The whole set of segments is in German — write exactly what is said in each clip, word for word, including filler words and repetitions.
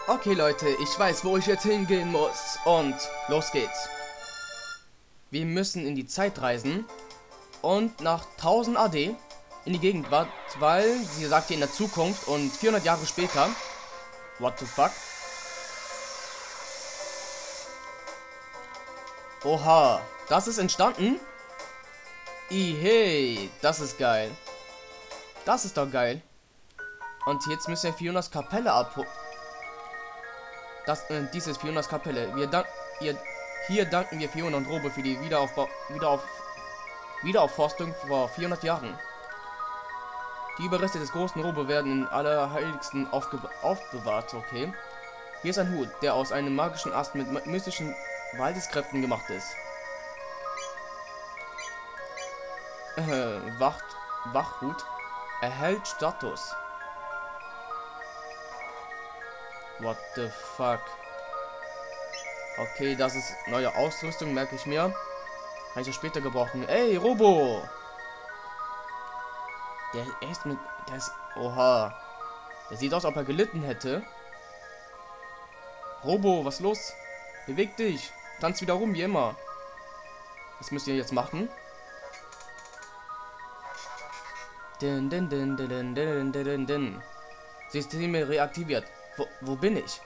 Okay Leute, ich weiß, wo ich jetzt hingehen muss. Und los geht's. Wir müssen in die Zeit reisen und nach tausend A D in die Gegend, weil sie sagt in der Zukunft und vierhundert Jahre später. What the fuck? Oha, das ist entstanden? Ihey, das ist geil. Das ist doch geil. Und jetzt müssen wir Fionas Kapelle abholen. Das, äh, dies ist Fionas Kapelle. Wir dank, ihr, hier danken wir Fiona und Robo für die Wiederaufbau, Wiederauf, Wiederaufforstung vor vierhundert Jahren. Die Überreste des großen Robo werden in Allerheiligsten aufbewahrt, okay. Hier ist ein Hut, der aus einem magischen Ast mit mystischen Waldeskräften gemacht ist. Äh, Wacht, Wachhut erhält Status. What the fuck? Okay, das ist neue Ausrüstung, merke ich mir. Kann ich ja später gebrauchen. Ey, Robo! Der ist mit... Der ist... Oha. Der sieht aus, als ob er gelitten hätte. Robo, was los? Beweg dich. Tanz wieder rum, wie immer. Was müsst ihr jetzt machen? Din, din, din, din, din, din, din, din. Systeme reaktiviert. Wo, wo bin ich?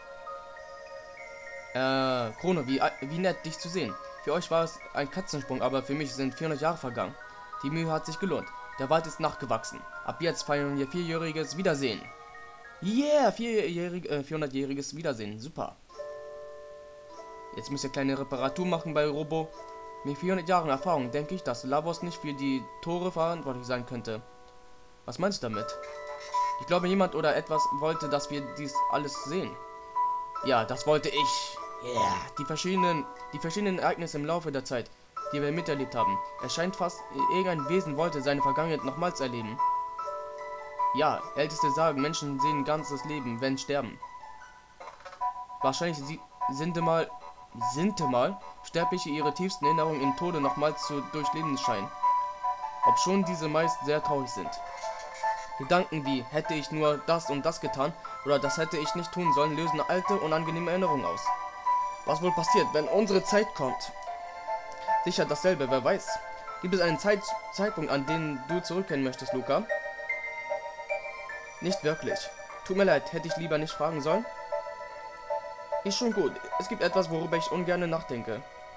Äh, Chrono, wie, wie nett, dich zu sehen. Für euch war es ein Katzensprung, aber für mich sind vierhundert Jahre vergangen. Die Mühe hat sich gelohnt. Der Wald ist nachgewachsen. Ab jetzt feiern wir vierjähriges Wiedersehen. Yeah, vierjährig, äh, vierhundertjähriges Wiedersehen. Super. Jetzt müsst ihr kleine Reparatur machen bei Robo. Mit vierhundert Jahren Erfahrung denke ich, dass Lavos nicht für die Tore verantwortlich sein könnte. Was meinst du damit? Ich glaube, jemand oder etwas wollte, dass wir dies alles sehen. Ja, das wollte ich. Yeah. Die verschiedenen, die verschiedenen Ereignisse im Laufe der Zeit, die wir miterlebt haben. Es scheint fast, irgendein Wesen wollte seine Vergangenheit nochmals erleben. Ja, Älteste sagen, Menschen sehen ein ganzes Leben, wenn sterben. Wahrscheinlich sie, sind mal, sind mal Sterbliche ihre tiefsten Erinnerungen im Tode nochmals zu durchleben scheinen. Ob schon diese meist sehr traurig sind. Gedanken wie, hätte ich nur das und das getan, oder das hätte ich nicht tun sollen, lösen alte, unangenehme Erinnerungen aus. Was wohl passiert, wenn unsere Zeit kommt? Sicher dasselbe, wer weiß. Gibt es einen Zeit Zeitpunkt, an den du zurückkehren möchtest, Luca? Nicht wirklich. Tut mir leid, hätte ich lieber nicht fragen sollen? Ist schon gut. Es gibt etwas, worüber ich ungern nachdenke.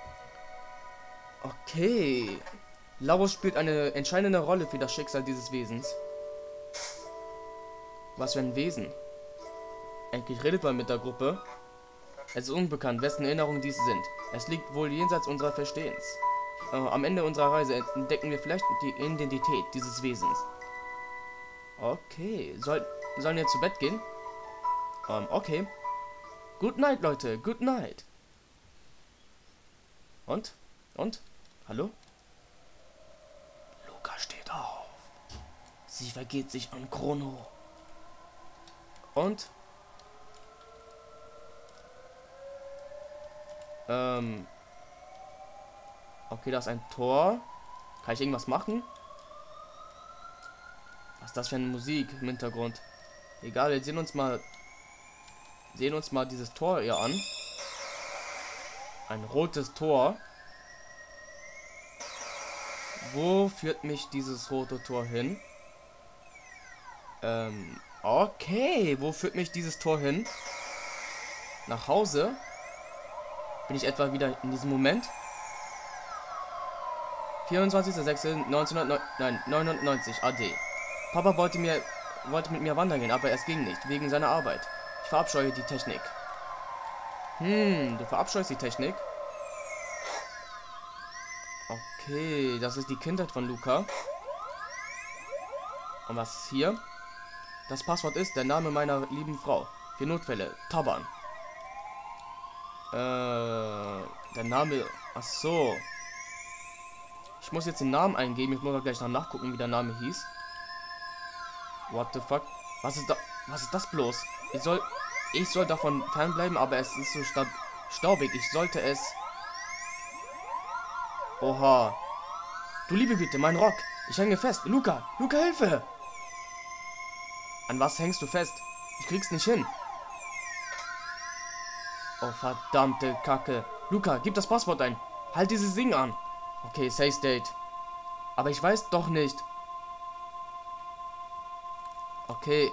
Okay. Lavos spielt eine entscheidende Rolle für das Schicksal dieses Wesens. Was für ein Wesen. Endlich redet man mit der Gruppe. Es ist unbekannt, wessen Erinnerungen dies sind. Es liegt wohl jenseits unserer Verstehens. Äh, am Ende unserer Reise entdecken wir vielleicht die Identität dieses Wesens. Okay. Soll, sollen wir zu Bett gehen? Ähm, okay. Good night, Leute. Good night. Und? Und? Hallo? Luca steht auf. Sie vergeht sich an Chrono. Und? Ähm. Okay, da ist ein Tor. Kann ich irgendwas machen? Was ist das für eine Musik im Hintergrund? Egal, wir sehen uns mal. Sehen uns mal dieses Tor hier an. Ein rotes Tor. Wo führt mich dieses rote Tor hin? Ähm. Okay, wo führt mich dieses Tor hin? Nach Hause? Bin ich etwa wieder in diesem Moment? vierundzwanzigster sechster neunzehnhundertneunundneunzig A D. Papa wollte mir wollte mit mir wandern gehen, aber es ging nicht, wegen seiner Arbeit. Ich verabscheue die Technik. Hm, du verabscheust die Technik? Okay, das ist die Kindheit von Luca. Und was ist hier? Das Passwort ist der Name meiner lieben Frau. Für Notfälle. Taban. Äh, der Name. Ach so. Ich muss jetzt den Namen eingeben. Ich muss auch gleich noch nachgucken, wie der Name hieß. What the fuck? Was ist da? Was ist das bloß? Ich soll. Ich soll davon fernbleiben, aber es ist so sta staubig. Ich sollte es. Oha. Du liebe Güte, mein Rock. Ich hänge fest. Luca! Luca, Hilfe! An was hängst du fest? Ich krieg's nicht hin. Oh, verdammte Kacke. Luca, gib das Passwort ein. Halt dieses Ding an. Okay, Safe State. Aber ich weiß doch nicht. Okay.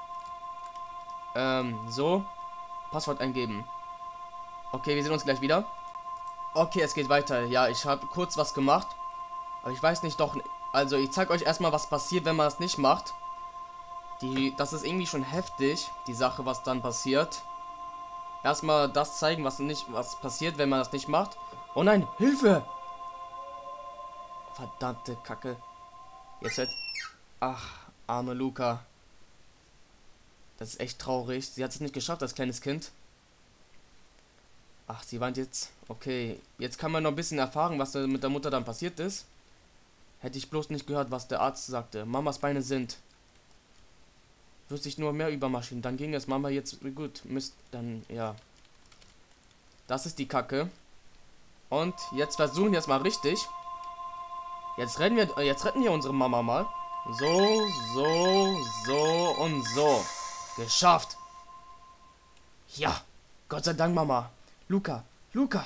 Ähm, so. Passwort eingeben. Okay, wir sehen uns gleich wieder. Okay, es geht weiter. Ja, ich habe kurz was gemacht. Aber ich weiß nicht doch... Also, ich zeige euch erstmal, was passiert, wenn man das nicht macht. Die, das ist irgendwie schon heftig, die Sache, was dann passiert. Erstmal das zeigen, was nicht, was passiert, wenn man das nicht macht. Oh nein, Hilfe! Verdammte Kacke. Jetzt wird... Ach, arme Luca. Das ist echt traurig. Sie hat es nicht geschafft als kleines Kind. Ach, sie weint jetzt. Okay, jetzt kann man noch ein bisschen erfahren, was da mit der Mutter dann passiert ist. Hätte ich bloß nicht gehört, was der Arzt sagte. Mamas Beine sind... Wüsste ich nur mehr über Maschinen. Dann ging es Mama jetzt gut. Müsst dann, ja. Das ist die Kacke. Und jetzt versuchen wir es mal richtig. Jetzt retten wir, jetzt retten wir unsere Mama mal. So, so, so und so. Geschafft. Ja. Gott sei Dank, Mama. Luca, Luca.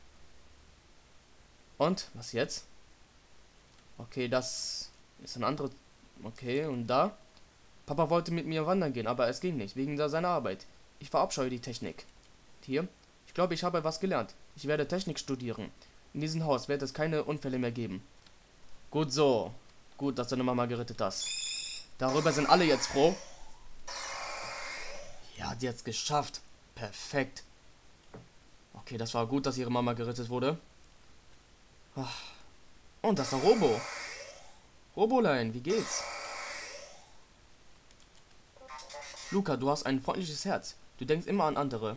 Und, was jetzt? Okay, das ist ein anderes... Okay, und da? Papa wollte mit mir wandern gehen, aber es ging nicht, wegen seiner Arbeit. Ich verabscheue die Technik. Hier, ich glaube, ich habe was gelernt. Ich werde Technik studieren. In diesem Haus wird es keine Unfälle mehr geben. Gut so. Gut, dass deine Mama gerettet hast. Darüber sind alle jetzt froh. Ja, die hat es geschafft. Perfekt. Okay, das war gut, dass ihre Mama gerettet wurde. Ach. Und das ist der Robo. Robolein, wie geht's? Luca, du hast ein freundliches Herz. Du denkst immer an andere.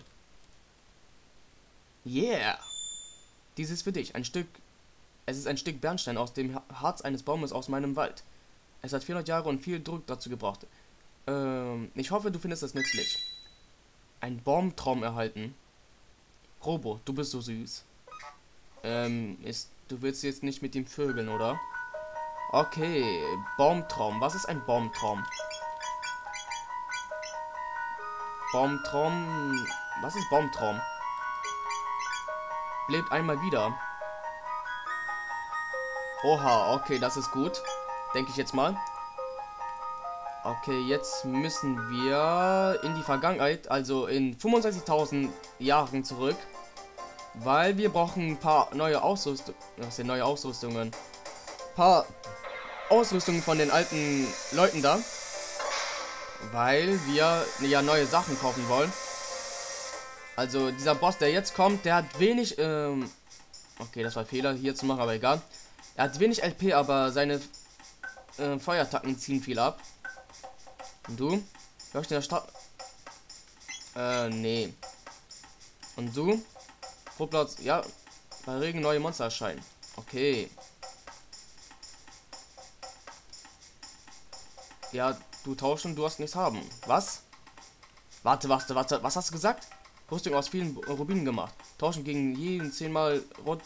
Yeah. Dies ist für dich. Ein Stück... Es ist ein Stück Bernstein aus dem Harz eines Baumes aus meinem Wald. Es hat vierhundert Jahre und viel Druck dazu gebracht. Ähm, ich hoffe, du findest es nützlich. Ein Baumtraum erhalten. Robo, du bist so süß. Ähm, ist... Du willst jetzt nicht mit ihm vögeln, oder? Okay, Baumtraum. Was ist ein Baumtraum? Baumtraum... Was ist Baumtraum? Lebt einmal wieder. Oha, okay, das ist gut. Denke ich jetzt mal. Okay, jetzt müssen wir in die Vergangenheit, also in fünfundsechzigtausend Jahren zurück. Weil wir brauchen ein paar neue Ausrüstungen. Was sind neue Ausrüstungen? Ein paar Ausrüstungen von den alten Leuten da. Weil wir ja neue Sachen kaufen wollen. Also dieser Boss, der jetzt kommt, der hat wenig... Ähm okay, das war ein Fehler hier zu machen, aber egal. Er hat wenig L P, aber seine äh, Feuerattacken ziehen viel ab. Und du? Leuchte der Stadt. Äh, nee. Und du? Pro Platz, ja. Bei Regen neue Monster erscheinen. Okay. Ja, du tauschen, du hast nichts haben. Was? Warte, warte, warte. Was hast du gesagt? Rüstung aus vielen Rubinen gemacht. Tauschen gegen jeden zehnmal rot.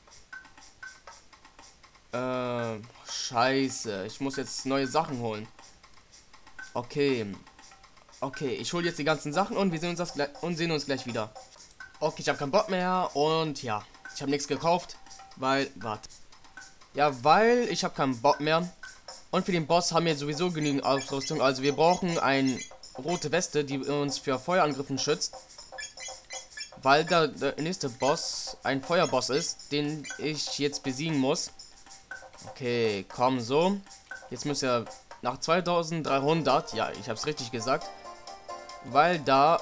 Äh, scheiße. Ich muss jetzt neue Sachen holen. Okay. Okay, ich hole jetzt die ganzen Sachen und wir sehen uns das gleich und sehen uns gleich wieder. Okay, ich habe keinen Bock mehr und ja, ich habe nichts gekauft, weil warte. Ja, weil ich habe keinen Bock mehr und für den Boss haben wir sowieso genügend Ausrüstung, also wir brauchen eine rote Weste, die uns für Feuerangriffen schützt. Weil der, der nächste Boss ein Feuerboss ist, den ich jetzt besiegen muss. Okay, komm so. Jetzt müsst ihr nach zweitausenddreihundert, ja, ich habe es richtig gesagt, weil da...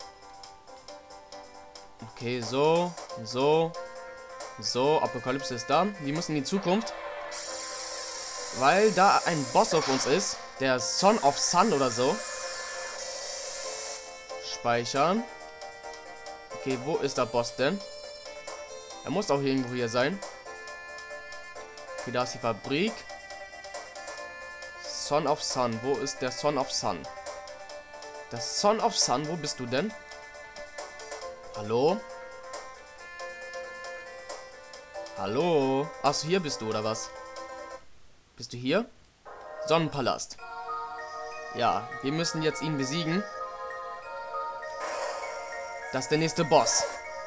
Okay, so, so, so, Apokalypse ist da. Wir müssen in die Zukunft, weil da ein Boss auf uns ist, der Son of Sun oder so. Speichern. Okay, wo ist der Boss denn? Er muss auch irgendwo hier sein. Okay, da ist die Fabrik. Son of Sun. Wo ist der Son of Sun? Der Son of Sun, wo bist du denn? Hallo? Hallo? Achso, hier bist du, oder was? Bist du hier? Sonnenpalast. Ja, wir müssen jetzt ihn besiegen. Das ist der nächste Boss.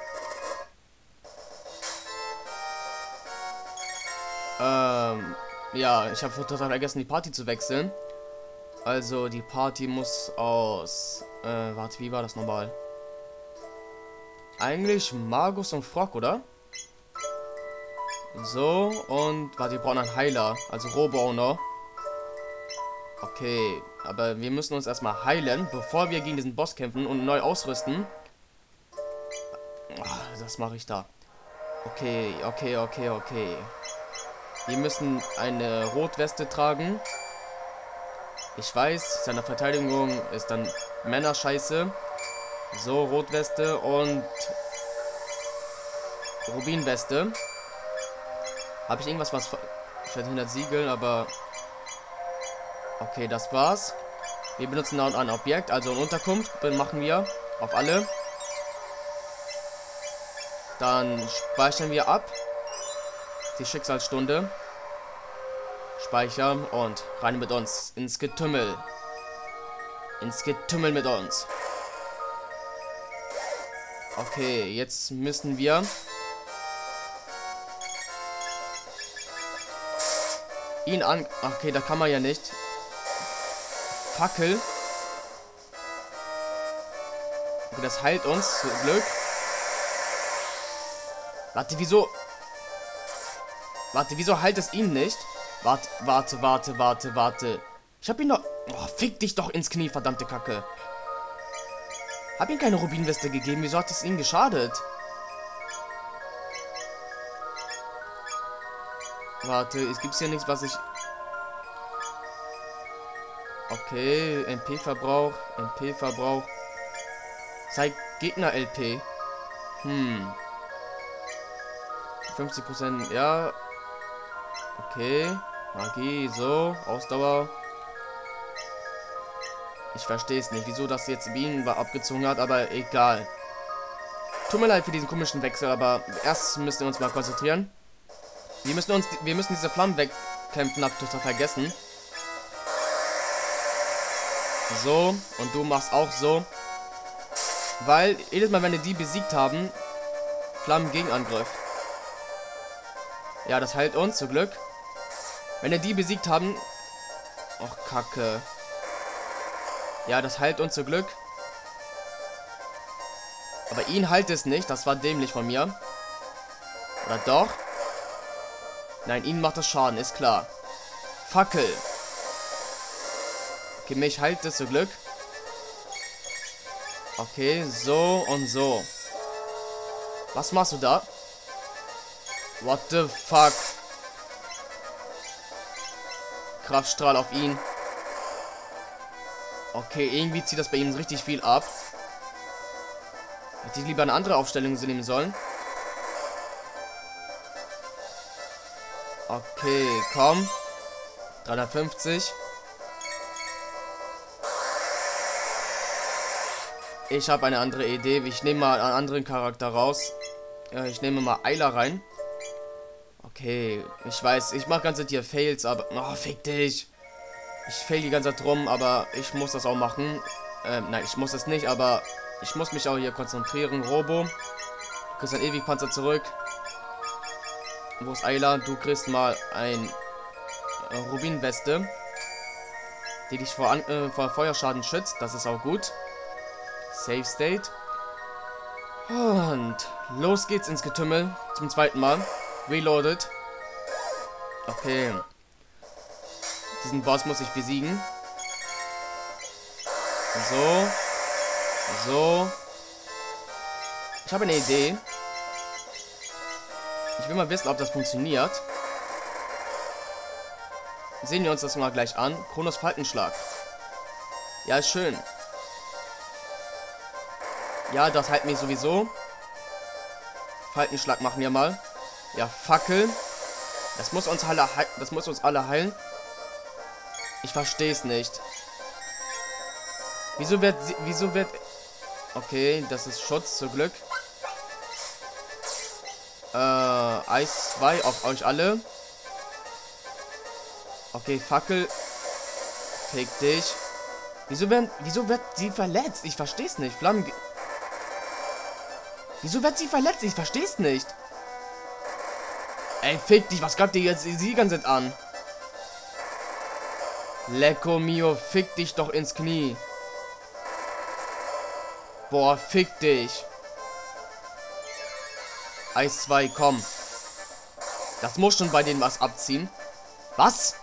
Ähm, ja, ich habe total vergessen, die Party zu wechseln. Also, die Party muss aus... Äh, warte, wie war das nochmal? Eigentlich Magus und Frock, oder? So, und... Warte, wir brauchen einen Heiler. Also Robo-Owner. Okay, aber wir müssen uns erstmal heilen, bevor wir gegen diesen Boss kämpfen und neu ausrüsten. Ach, das mache ich da. Okay, okay, okay, okay. Wir müssen eine Rotweste tragen. Ich weiß, seine Verteidigung ist dann Männerscheiße. So, Rotweste und Rubinweste. Habe ich irgendwas, was verhindert Siegel, aber... Okay, das war's. Wir benutzen dann ein Objekt, also eine Unterkunft, dann machen wir auf alle. Dann speichern wir ab. Die Schicksalsstunde. Speichern und rein mit uns ins Getümmel. Ins Getümmel mit uns. Okay, jetzt müssen wir... ihn an... Okay, da kann man ja nicht. Fackel. Okay, das heilt uns, zum Glück. Warte, wieso... Warte, wieso heilt es ihn nicht? Warte, warte, warte, warte, warte. Ich hab ihn doch... Oh, fick dich doch ins Knie, verdammte Kacke. Hab ihm keine Rubinweste gegeben. Wieso hat es ihm geschadet? Warte, es gibt hier nichts, was ich... Okay, M P-Verbrauch, M P-Verbrauch. Zeigt Gegner-L P. Hm. fünfzig Prozent, ja. Okay. Magie, so. Ausdauer. Ich verstehe es nicht, wieso das jetzt Bienen abgezogen hat, aber egal. Tut mir leid für diesen komischen Wechsel, aber erst müssen wir uns mal konzentrieren. Wir müssen uns, wir müssen diese Flammen wegkämpfen, hab total vergessen. So, und du machst auch so. Weil, jedes Mal, wenn wir die besiegt haben, Flammen Gegenangriff. Ja, das heilt uns, zum Glück. Wenn wir die besiegt haben... Och, Kacke. Ja, das heilt uns, zum Glück. Aber ihn heilt es nicht, das war dämlich von mir. Oder doch? Nein, ihn macht das Schaden, ist klar. Fackel. Okay, mich heilt es, zum Glück. Okay, so und so. Was machst du da? What the fuck? Kraftstrahl auf ihn. Okay, irgendwie zieht das bei ihm richtig viel ab. Hätte ich lieber eine andere Aufstellung nehmen sollen. Okay, komm. dreihundertfünfzig. Ich habe eine andere Idee. Ich nehme mal einen anderen Charakter raus. Äh, ich nehme mal Ayla rein. Okay, ich weiß, ich mache ganze hier Fails, aber... Oh, fick dich. Ich fail die ganze Zeit rum, aber ich muss das auch machen. Ähm, nein, ich muss es nicht, aber ich muss mich auch hier konzentrieren. Robo, du kriegst ein Ewigpanzer zurück. Wo ist Ayla? Du kriegst mal ein äh, Rubinweste, die dich vor, an, äh, vor Feuerschaden schützt. Das ist auch gut. Save State. Und los geht's ins Getümmel. Zum zweiten Mal. Reloaded. Okay. Diesen Boss muss ich besiegen. So. So. Ich habe eine Idee. Ich will mal wissen, ob das funktioniert. Sehen wir uns das mal gleich an. Kronos Falkenschlag. Ja, ist schön. Ja, das heilt mich sowieso. Falkenschlag machen wir mal. Ja, Fackel. Das muss uns alle, das muss uns alle heilen. Ich verstehe es nicht. Wieso wird, wieso wird... Okay, das ist Schutz, zum Glück. Äh, Eis zwei auf euch alle. Okay, Fackel. Fick dich. Wieso werden, wieso wird sie verletzt? Ich verstehe es nicht. Flammen... Wieso wird sie verletzt? Ich versteh's nicht. Ey, fick dich. Was greift ihr jetzt sie die ganze Zeit an? Lecco mio, fick dich doch ins Knie. Boah, fick dich. Eis zwei, komm. Das muss schon bei denen was abziehen. Was?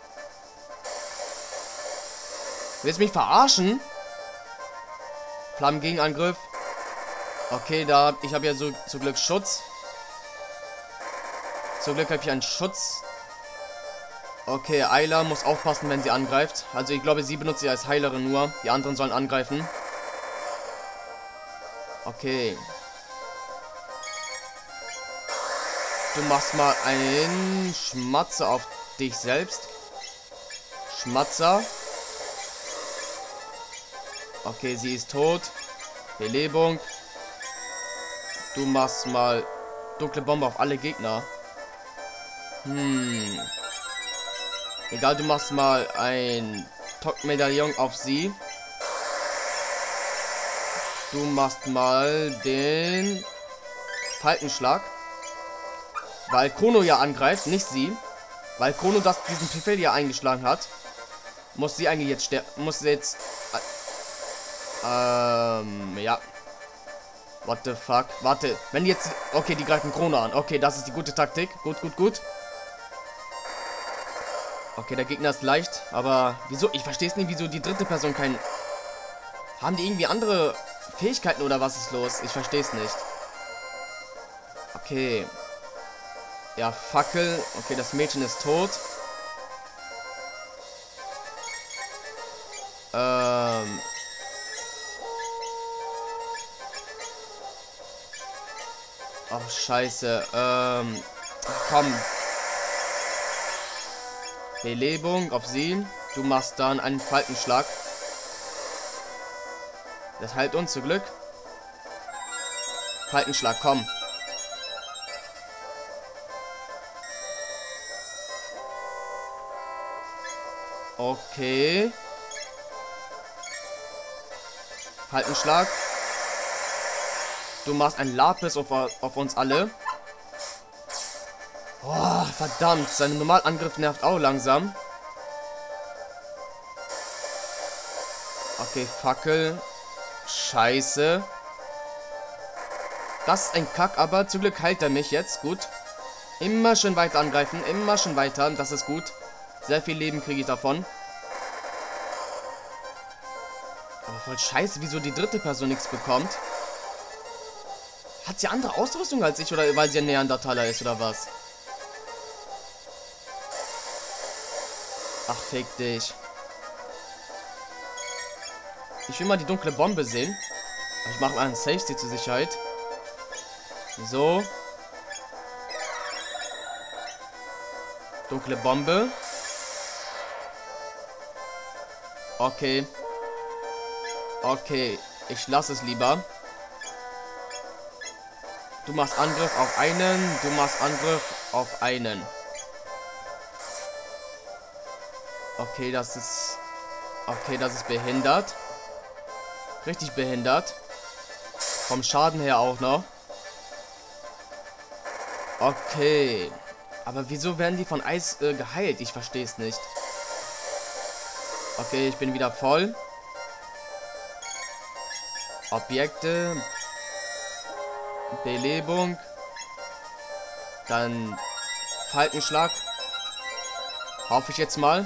Willst du mich verarschen? Flammengegenangriff. Okay, da ich habe ja so zum Glück Schutz. Zum Glück habe ich einen Schutz. Okay, Ayla muss aufpassen, wenn sie angreift. Also ich glaube, sie benutzt sie als Heilerin nur. Die anderen sollen angreifen. Okay. Du machst mal einen Schmatzer auf dich selbst. Schmatzer. Okay, sie ist tot. Belebung. Du machst mal dunkle Bombe auf alle Gegner. Hm. Egal, du machst mal ein Top-Medaillon auf sie. Du machst mal den Falkenschlag. Weil Chrono ja angreift, nicht sie. Weil Chrono das diesen Befehl ja eingeschlagen hat. Muss sie eigentlich jetzt sterben. Muss sie jetzt. Ähm, ja. What the fuck? Warte, wenn jetzt. Okay, die greifen Chrono an. Okay, das ist die gute Taktik. Gut, gut, gut. Okay, der Gegner ist leicht, aber wieso? Ich verstehe es nicht, wieso die dritte Person kein. Haben die irgendwie andere Fähigkeiten oder was ist los? Ich verstehe es nicht. Okay. Ja, Fackel. Okay, das Mädchen ist tot. Ähm. Ach, scheiße. Ähm. Komm. Belebung auf sie. Du machst dann einen Falkenschlag. Das heilt uns zum Glück. Falkenschlag, komm. Okay. Falkenschlag. Du machst ein Lapis auf, auf uns alle. Oh, verdammt. Sein Normalangriff nervt auch langsam. Okay, Fackel. Scheiße. Das ist ein Kack, aber zum Glück heilt er mich jetzt. Gut. Immer schön weiter angreifen. Immer schön weiter. Das ist gut. Sehr viel Leben kriege ich davon. Aber voll scheiße, wieso die dritte Person nichts bekommt. Hat sie andere Ausrüstung als ich oder weil sie ein Neandertaler ist oder was? Ach, fick dich. Ich will mal die dunkle Bombe sehen. Ich mache mal einen Safety zur Sicherheit. So. Dunkle Bombe. Okay. Okay. Ich lasse es lieber. Du machst Angriff auf einen. Du machst Angriff auf einen. Okay, das ist... Okay, das ist behindert. Richtig behindert. Vom Schaden her auch noch. Okay. Aber wieso werden die von Eis äh, geheilt? Ich verstehe es nicht. Okay, ich bin wieder voll. Objekte. Belebung. Dann Falkenschlag. Hoffe ich jetzt mal.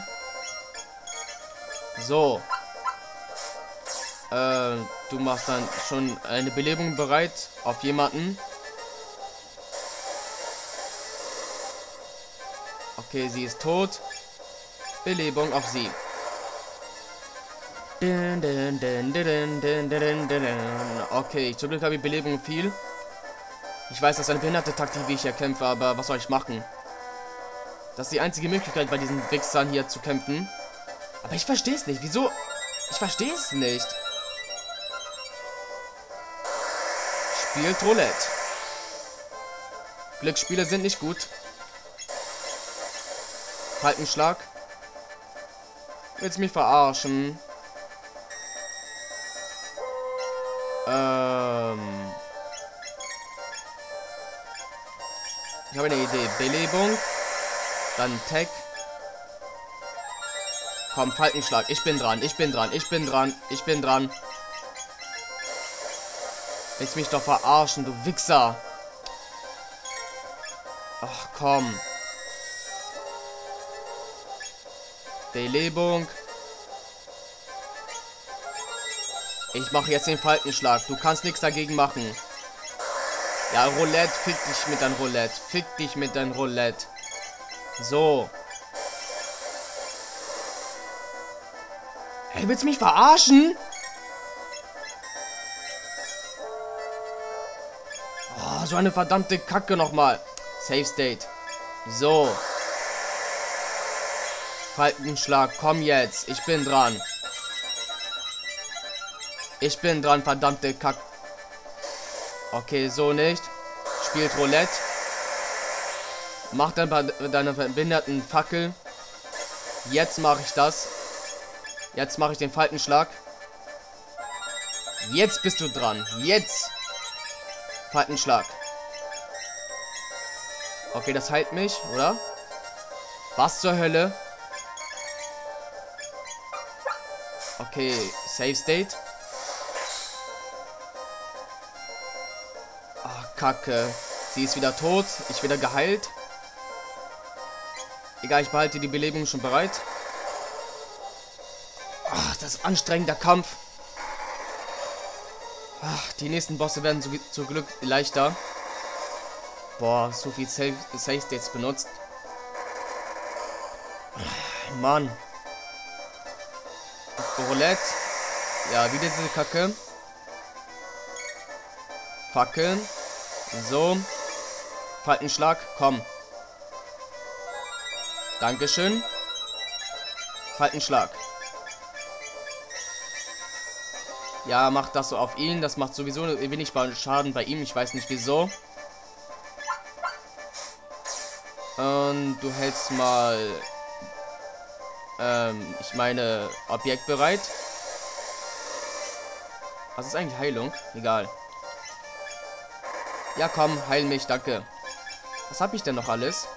So. Äh, du machst dann schon eine Belebung bereit auf jemanden. Okay, sie ist tot. Belebung auf sie. Okay, zum Glück habe ich Belebung viel. Ich weiß, das ist eine behinderte Taktik, wie ich hier kämpfe, aber was soll ich machen? Das ist die einzige Möglichkeit, bei diesen Wichsern hier zu kämpfen. Aber ich verstehe es nicht. Wieso? Ich verstehe es nicht. Spielt Roulette. Glücksspiele sind nicht gut. Falkenschlag. Willst du mich verarschen? Ähm. Ich habe eine Idee. Belebung. Dann Tag. Komm, Faltenschlag. Ich bin dran. Ich bin dran. Ich bin dran. Ich bin dran. Willst mich doch verarschen, du Wichser. Ach, komm. Belebung. Ich mache jetzt den Faltenschlag. Du kannst nichts dagegen machen. Ja, Roulette. Fick dich mit deinem Roulette. Fick dich mit deinem Roulette. So. Hey, willst du mich verarschen? Oh, so eine verdammte Kacke nochmal. Safe State. So. Faltenschlag, komm jetzt. Ich bin dran. Ich bin dran, verdammte Kack. Okay, so nicht. Spielt Roulette. Mach dann bei deiner behinderten Fackel. Jetzt mache ich das. Jetzt mache ich den Faltenschlag. Jetzt bist du dran. Jetzt. Faltenschlag. Okay, das heilt mich, oder? Was zur Hölle? Okay, Safe State. Ach, Kacke. Sie ist wieder tot. Ich wieder geheilt. Egal, ich behalte die Belebung schon bereit. Ach, das ist ein anstrengender Kampf. Ach, die nächsten Bosse werden zu, zu Glück leichter. Boah, so viel Safe, Safe States benutzt. Mann. Roulette. Ja, wieder diese Kacke. Fackeln. So. Faltenschlag. Komm. Dankeschön. Faltenschlag. Ja, macht das so auf ihn. Das macht sowieso wenig Schaden bei ihm. Ich weiß nicht wieso. Und du hältst mal... Ähm, ich meine, Objekt bereit. Was ist eigentlich Heilung? Egal. Ja, komm, heil mich, danke. Was habe ich denn noch alles?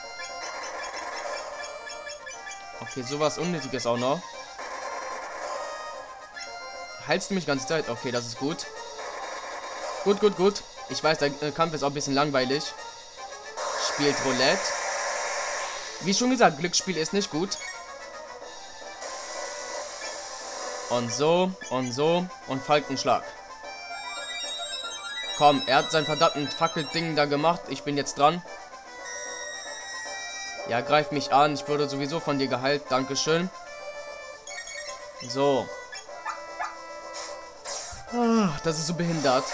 Okay, sowas Unnötiges auch noch. Heilst du mich die ganze Zeit? Okay, das ist gut. Gut, gut, gut. Ich weiß, der Kampf ist auch ein bisschen langweilig. Spielt Roulette. Wie schon gesagt, Glücksspiel ist nicht gut. Und so, und so, und Falkenschlag. Komm, er hat sein verdammten Fackelding da gemacht. Ich bin jetzt dran. Ja, greif mich an. Ich wurde sowieso von dir geheilt. Dankeschön. So. Ah, das ist so behindert.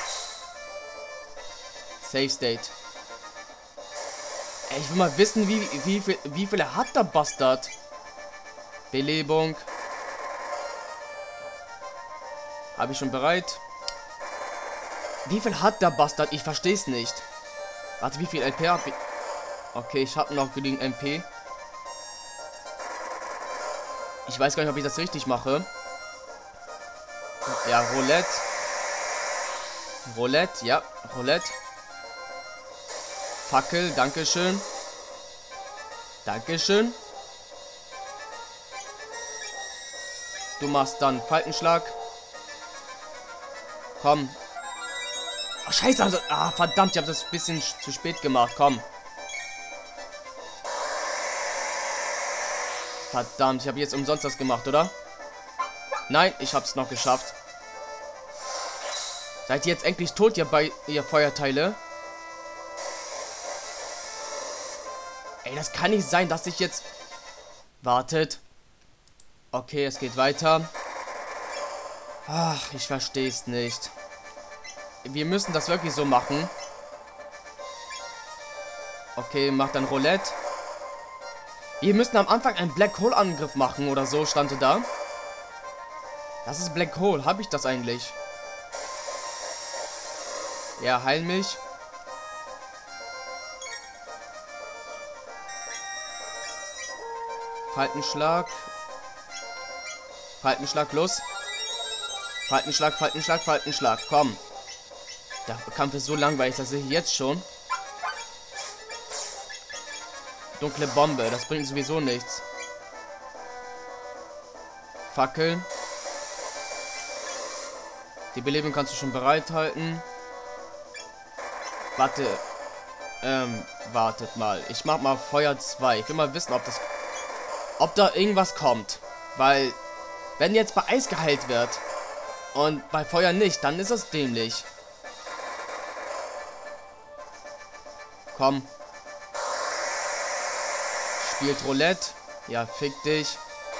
Safe State. Ey, ich will mal wissen, wie, wie, viel, wie viele hat der Bastard? Belebung. Habe ich schon bereit. Wie viel hat der Bastard? Ich verstehe es nicht. Warte, wie viel L P habe ich? Okay, ich habe noch genügend M P. Ich weiß gar nicht, ob ich das richtig mache. Ja, Roulette. Roulette, ja, Roulette. Fackel, dankeschön. Dankeschön. Du machst dann Faltenschlag. Komm. Oh, scheiße, also, ah, verdammt, ich habe das ein bisschen zu spät gemacht. Komm. Verdammt, ich habe jetzt umsonst das gemacht, oder? Nein, ich habe es noch geschafft. Seid ihr jetzt endlich tot, ihr, bei, ihr Feuerteile? Ey, das kann nicht sein, dass ich jetzt... Wartet. Okay, es geht weiter. Ach, ich verstehe es nicht. Wir müssen das wirklich so machen. Okay, macht dann Roulette. Wir müssen am Anfang einen Black Hole Angriff machen oder so, stand da. Das ist Black Hole. Habe ich das eigentlich? Ja, heil mich. Faltenschlag. Faltenschlag, los. Faltenschlag, Faltenschlag, Faltenschlag. Komm. Der Kampf ist so langweilig, das sehe ich jetzt schon. Dunkle Bombe, das bringt sowieso nichts. Fackel. Die Belebung kannst du schon bereithalten. Warte. Ähm, wartet mal. Ich mach mal Feuer zwei. Ich will mal wissen, ob das... Ob da irgendwas kommt. Weil, wenn jetzt bei Eis geheilt wird und bei Feuer nicht, dann ist es dämlich. Komm. Spielt Roulette. Ja, fick dich.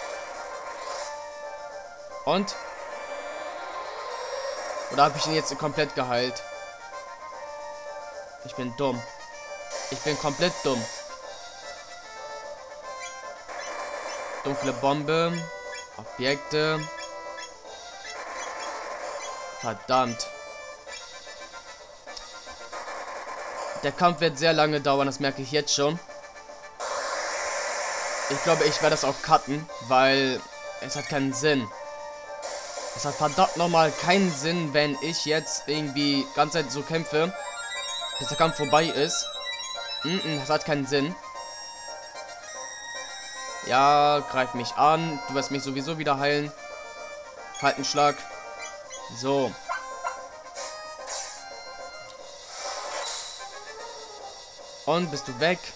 Und? Oder habe ich ihn jetzt komplett geheilt? Ich bin dumm. Ich bin komplett dumm. Dunkle Bombe. Objekte. Verdammt. Der Kampf wird sehr lange dauern, das merke ich jetzt schon. Ich glaube, ich werde das auch cutten, weil es hat keinen Sinn. Es hat verdammt nochmal keinen Sinn, wenn ich jetzt irgendwie die ganze Zeit so kämpfe, bis der Kampf vorbei ist. Mm -mm, das hat keinen Sinn. Ja, greif mich an. Du wirst mich sowieso wieder heilen. Faltenschlag. So. Und bist du weg?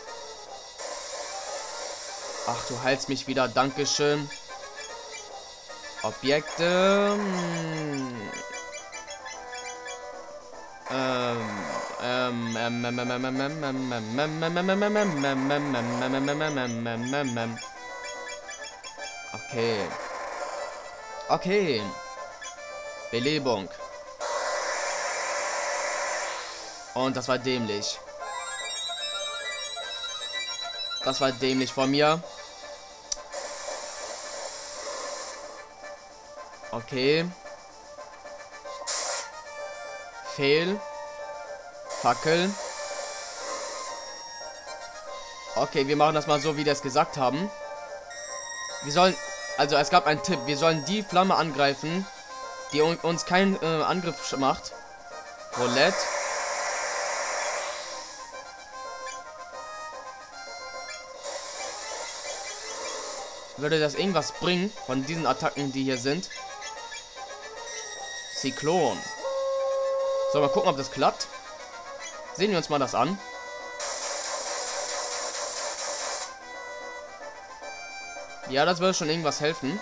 Ach, du heilst mich wieder. Dankeschön. Objekte. Hm. Ähm. Ähm. Ähm. Ähm. Ähm. Ähm. Ähm. Ähm. Ähm. Okay. Okay. Belebung. Und das war dämlich. Das war dämlich von mir. Okay. Fehl. Fackel. Okay, wir machen das mal so, wie wir es gesagt haben. Wir sollen... Also, es gab einen Tipp. Wir sollen die Flamme angreifen, die un uns keinen äh, Angriff macht. Roulette. Würde das irgendwas bringen von diesen Attacken, die hier sind? Zyklon. So, mal gucken, ob das klappt. Sehen wir uns mal das an. Ja, das würde schon irgendwas helfen.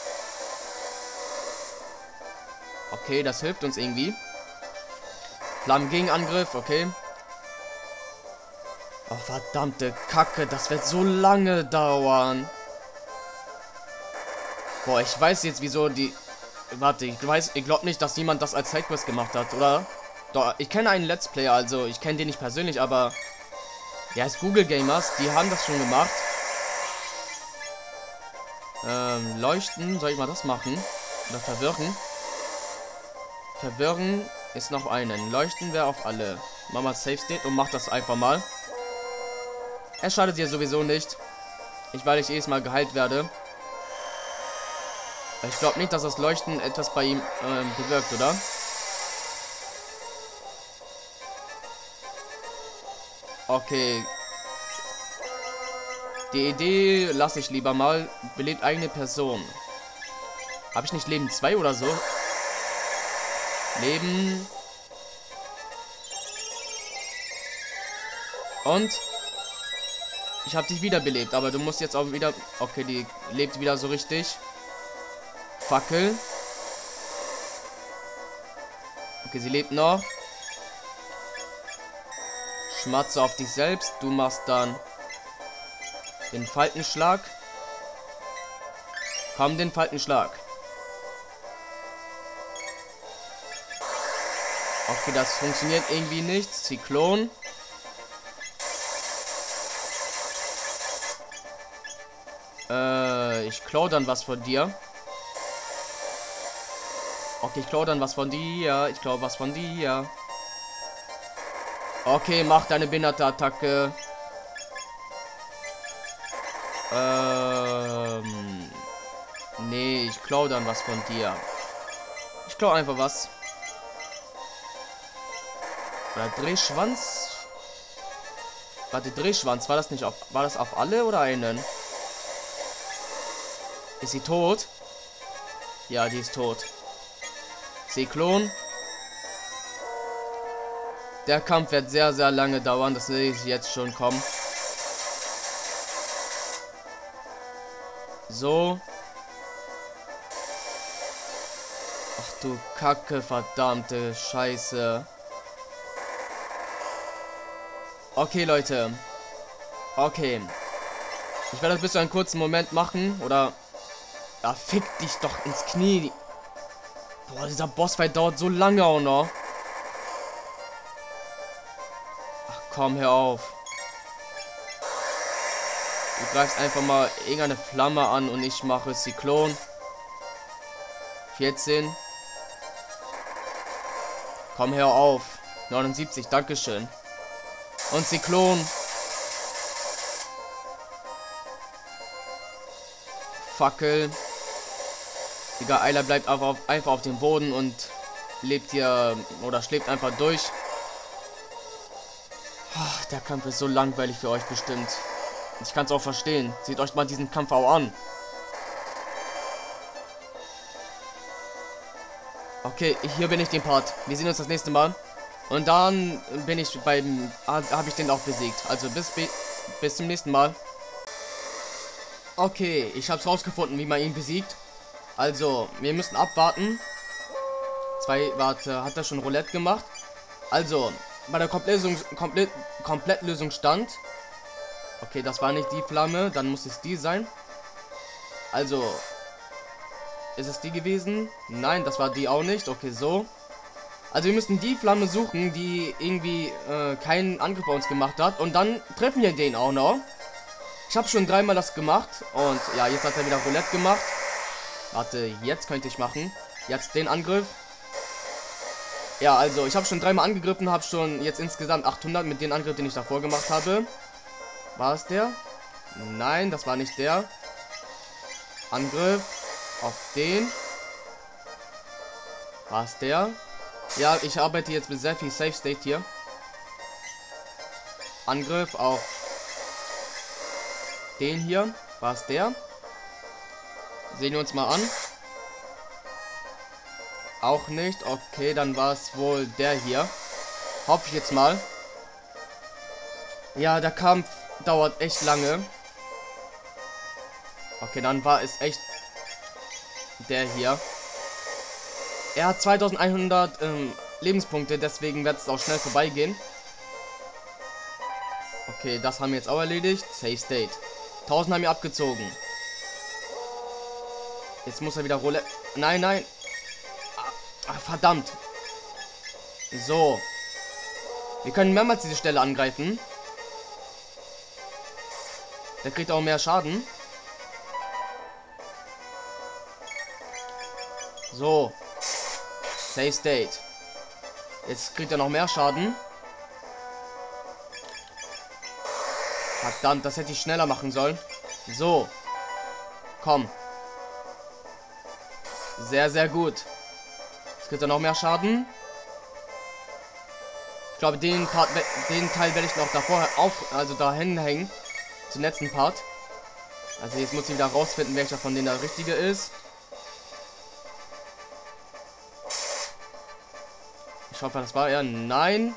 Okay, das hilft uns irgendwie. Flammengegenangriff, okay. Oh, verdammte Kacke, das wird so lange dauern. Boah, ich weiß jetzt, wieso die... Warte, ich weiß, ich glaube nicht, dass jemand das als Sidequest gemacht hat, oder? Doch, ich kenne einen Let's Player, also ich kenne den nicht persönlich, aber der heißt Google Gamers, die haben das schon gemacht. Ähm, leuchten, soll ich mal das machen? Oder verwirren? Verwirren ist noch einen. Leuchten wäre auf alle. Mach mal Safe State und mach das einfach mal. Es schadet dir sowieso nicht. Ich, weil ich jedes Mal geheilt werde. Ich glaube nicht, dass das Leuchten etwas bei ihm ähm, bewirkt, oder? Okay. Die Idee lasse ich lieber mal. Belebt eigene Person. Habe ich nicht Leben zwei oder so? Leben. Und? Ich habe dich wiederbelebt, aber du musst jetzt auch wieder... Okay, die lebt wieder so richtig. Fackel. Okay, sie lebt noch. Schmatze auf dich selbst. Du machst dann den Faltenschlag. Komm, den Faltenschlag. Okay, das funktioniert irgendwie nicht. Zyklon. Äh, ich klau dann was von dir. Okay, ich klau dann was von dir. Ich klau was von dir. Okay, mach deine behinderte Attacke. Ähm. Nee, ich klau dann was von dir. Ich klau einfach was. Oder Drehschwanz. Warte, Drehschwanz. War das nicht auf... War das auf alle oder einen? Ist sie tot? Ja, die ist tot. Zyklon. Der Kampf wird sehr, sehr lange dauern. Das sehe ich jetzt schon kommen. So. Ach du Kacke, verdammte Scheiße. Okay, Leute. Okay. Ich werde das bis zu einem kurzen Moment machen. Oder... Ja, fick dich doch ins Knie. Boah, dieser Bossfight dauert so lange auch noch. Ach komm, hör auf. Du greifst einfach mal irgendeine Flamme an und ich mache Zyklon. vierzehn. Komm, hör auf. neunundsiebzig, dankeschön. Und Zyklon. Fackel. Digga, Ayla bleibt einfach auf, einfach auf dem Boden und lebt hier oder schläft einfach durch. Ach, der Kampf ist so langweilig für euch bestimmt. Ich kann es auch verstehen. Seht euch mal diesen Kampf auch an. Okay, hier bin ich den Part. Wir sehen uns das nächste Mal. Und dann bin ich beim... Habe ich den auch besiegt. Also bis, bis zum nächsten Mal. Okay, ich habe es rausgefunden, wie man ihn besiegt. Also, wir müssen abwarten. Zwei, warte, hat er schon Roulette gemacht? Also, bei der Komplettlösung, Komplett, Komplettlösung stand. Okay, das war nicht die Flamme, dann muss es die sein. Also, ist es die gewesen? Nein, das war die auch nicht. Okay, so. Also, wir müssen die Flamme suchen, die irgendwie äh, keinen Angriff bei uns gemacht hat. Und dann treffen wir den auch noch. Ich habe schon dreimal das gemacht. Und ja, jetzt hat er wieder Roulette gemacht. Warte, jetzt könnte ich machen. Jetzt den Angriff. Ja, also ich habe schon dreimal angegriffen, habe schon jetzt insgesamt achthundert mit dem Angriff, den ich davor gemacht habe. War es der? Nein, das war nicht der. Angriff auf den. War es der? Ja, ich arbeite jetzt mit sehr viel Safe State hier. Angriff auf den hier. War es der? Sehen wir uns mal an. Auch nicht. Okay, dann war es wohl der hier. Hoffe ich jetzt mal. Ja, der Kampf dauert echt lange. Okay, dann war es echt der hier. Er hat zweitausendeinhundert ähm, Lebenspunkte, deswegen wird es auch schnell vorbeigehen. Okay, das haben wir jetzt auch erledigt. Safe State. tausend haben wir abgezogen. Jetzt muss er wieder Roulette. Nein, nein. Ah, verdammt. So. Wir können mehrmals diese Stelle angreifen. Der kriegt auch mehr Schaden. So. Safe State. Jetzt kriegt er noch mehr Schaden. Verdammt, das hätte ich schneller machen sollen. So. Komm. Sehr, sehr gut. Jetzt kriegt er noch mehr Schaden. Ich glaube, den Part, den Teil werde ich noch davor auf, also dahin hängen. Zum letzten Part. Also jetzt muss ich wieder rausfinden, welcher von denen der richtige ist. Ich hoffe, das war er. Nein.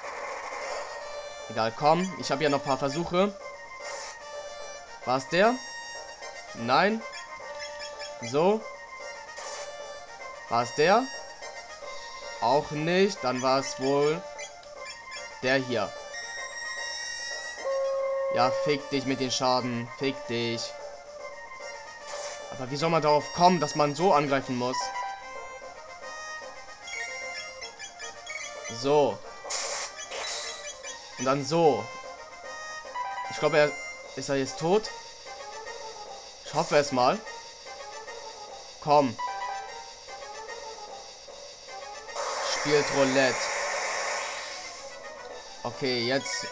Egal, komm. Ich habe ja noch ein paar Versuche. War es der? Nein. So. War es der? Auch nicht. Dann war es wohl der hier. Ja, fick dich mit den Schaden. Fick dich. Aber wie soll man darauf kommen, dass man so angreifen muss? So. Und dann so. Ich glaube, er ist er jetzt tot. Ich hoffe es mal. Komm. Spielt Roulette. Okay, jetzt.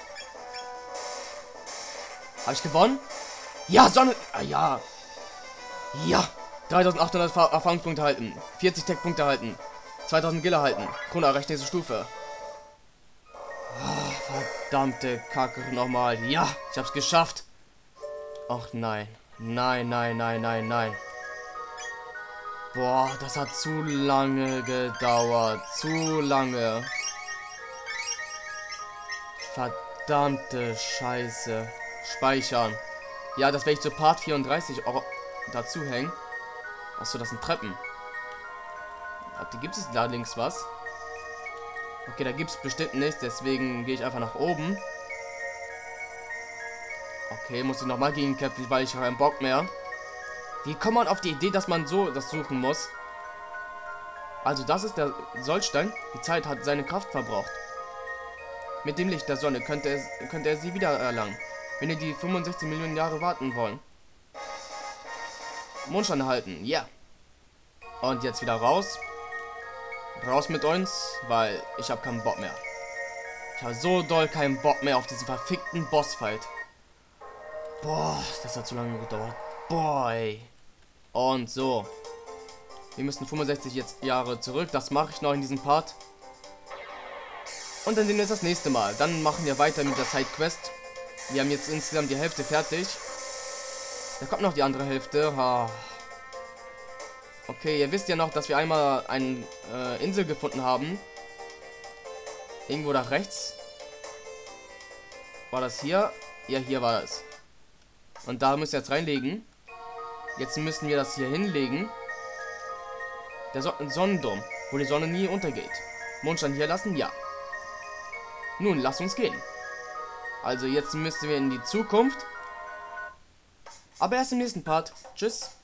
Habe ich gewonnen? Ja, Sonne. Ah, ja. Ja. dreitausendachthundert Erfahrungspunkte halten. vierzig Tech-Punkte halten. zweitausend Gil erhalten. Krone erreicht nächste Stufe. Oh, Verdammte Kacke nochmal. Ja, ich hab's geschafft. Ach nein. Nein, nein, nein, nein, nein. Boah, das hat zu lange gedauert. Zu lange. Verdammte Scheiße. Speichern. Ja, das werde ich zu Part vierunddreißig auch dazu hängen. Achso, das sind Treppen. Gibt es da links was? Okay, da gibt es bestimmt nichts, deswegen gehe ich einfach nach oben. Okay, muss ich nochmal gegen kämpfen, weil ich habe keinen Bock mehr. Wie kommt man auf die Idee, dass man so das suchen muss? Also das ist der Sollstein. Die Zeit hat seine Kraft verbraucht. Mit dem Licht der Sonne könnte, es, könnte er sie wieder erlangen, wenn ihr die fünfundsechzig Millionen Jahre warten wollen. Mondstein halten, ja. Yeah. Und jetzt wieder raus. Raus mit uns, weil ich habe keinen Bock mehr. Ich habe so doll keinen Bock mehr auf diesen verfickten Bossfight. Boah, das hat zu lange gedauert. Boah, ey. Und so. Wir müssen fünfundsechzig jetzt Jahre zurück. Das mache ich noch in diesem Part. Und dann sehen wir uns das nächste Mal. Dann machen wir weiter mit der Sidequest. Wir haben jetzt insgesamt die Hälfte fertig. Da kommt noch die andere Hälfte. Ha. Okay, ihr wisst ja noch, dass wir einmal eine äh, Insel gefunden haben. Irgendwo da rechts. War das hier? Ja, hier war es. Und da müssen wir jetzt reinlegen. Jetzt müssen wir das hier hinlegen. Der so Sonnendom, wo die Sonne nie untergeht. Mondstein hier lassen? Ja. Nun, lasst uns gehen. Also jetzt müssen wir in die Zukunft. Aber erst im nächsten Part. Tschüss.